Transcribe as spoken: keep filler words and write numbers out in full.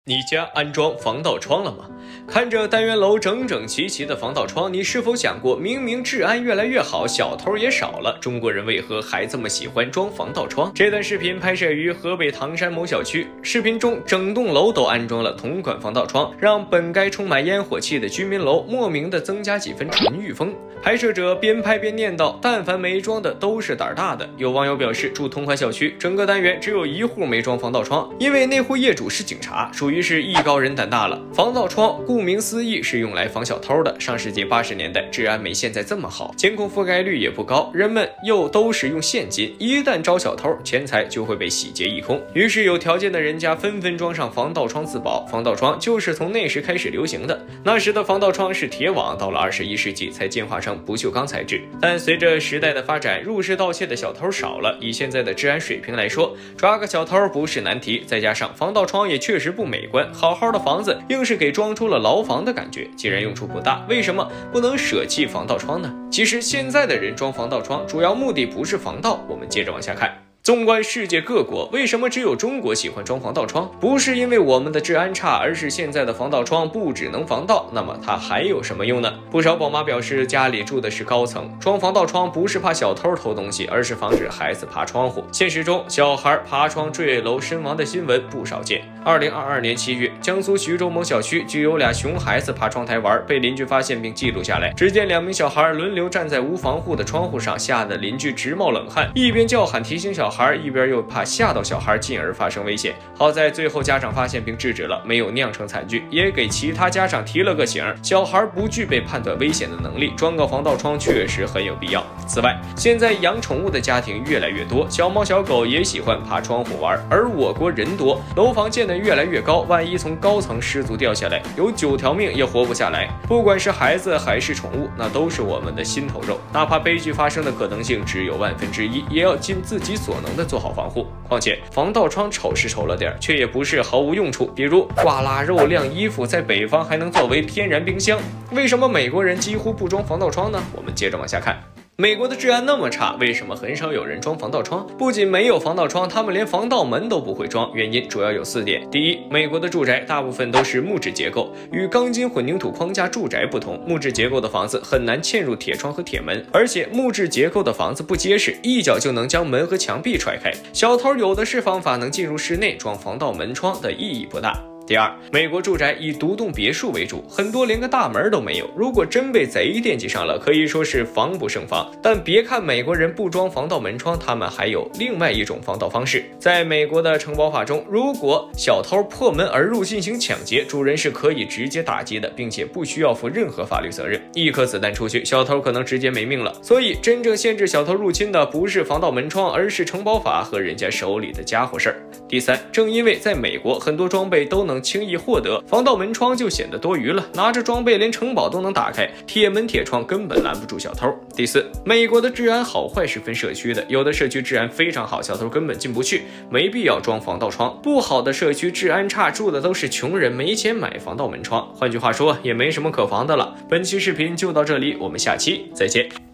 你家安装防盗窗了吗？看着单元楼整整齐齐的防盗窗，你是否想过，明明治安越来越好，小偷也少了，中国人为何还这么喜欢装防盗窗？这段视频拍摄于河北唐山某小区，视频中整栋楼都安装了同款防盗窗，让本该充满烟火气的居民楼莫名的增加几分纯欲风。拍摄者边拍边念叨：但凡没装的都是胆大的。有网友表示，住同款小区，整个单元只有一户没装防盗窗，因为那户业主是警察，属于是艺高人胆大了。防盗窗顾名思义是用来防小偷的。上世纪八十年代，治安没现在这么好，监控覆盖率也不高，人们又都是用现金，一旦招小偷，钱财就会被洗劫一空。于是有条件的人家纷纷装上防盗窗自保。防盗窗就是从那时开始流行的。那时的防盗窗是铁网，到了二十一世纪才进化成不锈钢材质。但随着时代的发展，入室盗窃的小偷少了，以现在的治安水平来说，抓个小偷不是难题。再加上防盗窗也确实不美观，好好的房子硬是给装出了牢房的感觉。既然用处不大，为什么不能舍弃防盗窗呢？其实现在的人装防盗窗主要目的不是防盗。我们接着往下看。纵观世界各国，为什么只有中国喜欢装防盗窗？不是因为我们的治安差，而是现在的防盗窗不只能防盗，那么它还有什么用呢？不少宝妈表示，家里住的是高层，装防盗窗不是怕小偷偷东西，而是防止孩子爬窗户。现实中，小孩爬窗坠楼身亡的新闻不少见。二零二二年七月，江苏徐州某小区就有俩熊孩子爬窗台玩，被邻居发现并记录下来。只见两名小孩轮流站在无防护的窗户上，吓得邻居直冒冷汗，一边叫喊提醒小孩，一边又怕吓到小孩，进而发生危险。好在最后家长发现并制止了，没有酿成惨剧，也给其他家长提了个醒：小孩不具备判断危险的能力，装个防盗窗确实很有必要。此外，现在养宠物的家庭越来越多，小猫小狗也喜欢爬窗户玩，而我国人多，楼房建得越来越高，万一从高层失足掉下来，有九条命也活不下来。不管是孩子还是宠物，那都是我们的心头肉，哪怕悲剧发生的可能性只有万分之一，也要尽自己所能的做好防护。况且防盗窗丑是丑了点，却也不是毫无用处，比如挂腊肉、晾衣服，在北方还能作为天然冰箱。为什么美国人几乎不装防盗窗呢？我们接着往下看。美国的治安那么差，为什么很少有人装防盗窗？不仅没有防盗窗，他们连防盗门都不会装。原因主要有四点。第一，美国的住宅大部分都是木质结构，与钢筋混凝土框架住宅不同，木质结构的房子很难嵌入铁窗和铁门，而且木质结构的房子不结实，一脚就能将门和墙壁踹开。小偷有的是方法能进入室内，装防盗门窗的意义不大。第二，美国住宅以独栋别墅为主，很多连个大门都没有，如果真被贼惦记上了，可以说是防不胜防。但别看美国人不装防盗门窗，他们还有另外一种防盗方式。在美国的城堡法中，如果小偷破门而入进行抢劫，主人是可以直接打击的，并且不需要负任何法律责任。一颗子弹出去，小偷可能直接没命了。所以真正限制小偷入侵的不是防盗门窗，而是城堡法和人家手里的家伙事儿。第三，正因为在美国很多装备都能轻易获得，防盗门窗就显得多余了，拿着装备连城堡都能打开，铁门铁窗根本拦不住小偷。第四，美国的治安好坏是分社区的，有的社区治安非常好，小偷根本进不去，没必要装防盗窗。不好的社区治安差，住的都是穷人，没钱买防盗门窗，换句话说也没什么可防的了。本期视频就到这里，我们下期再见。